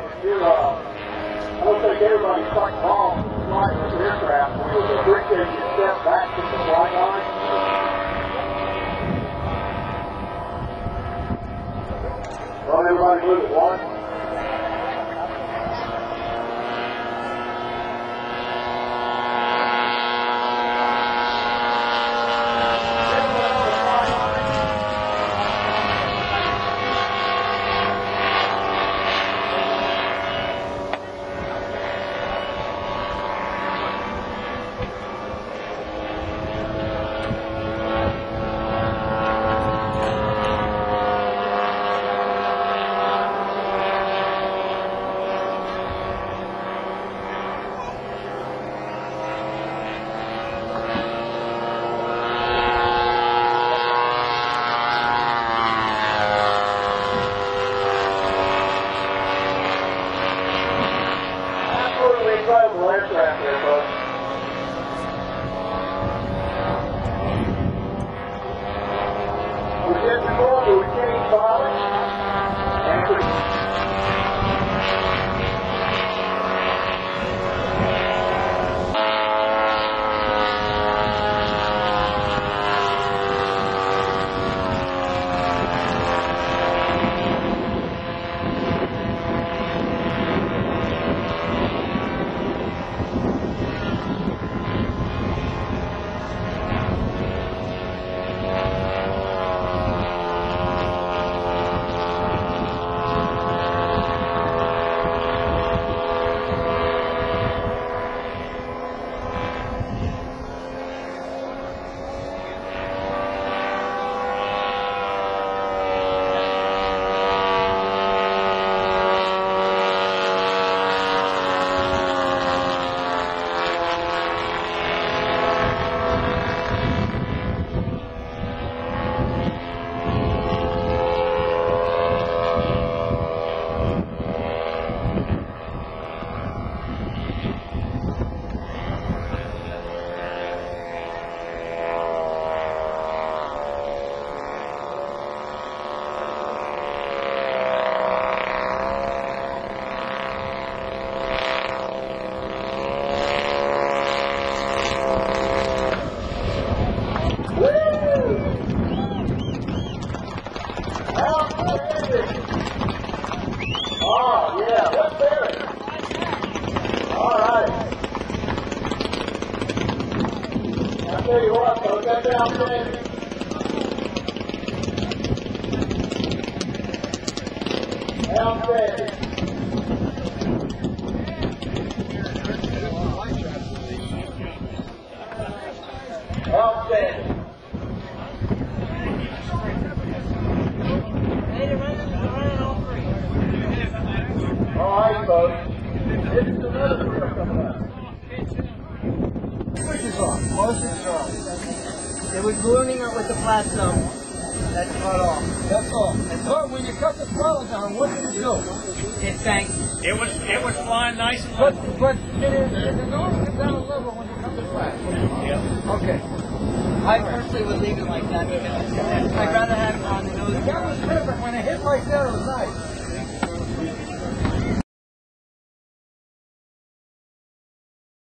I don't think everybody's quite involved in flying this aircraft. We would appreciate you step back from the flight line. Don't everybody move at once. Incredible aircraft there, folks. We did before, but we changed pilots. And we Oh, yeah, let's hear it. All right. I'll tell you what, folks, that's outstanding. Outstanding. Outstanding. All right, folks. This is another trip coming up. Which is off? Most is off. It was ruining it with the platinum. That's cut off. That's all. But when you cut the throttle down, what did it do? It sank. It was flying nice and But it normally comes down a level when you cut the flat. yeah. Okay. I personally would leave it like that because I'd rather have it on the nose. That was perfect. When it hit like that, it was nice.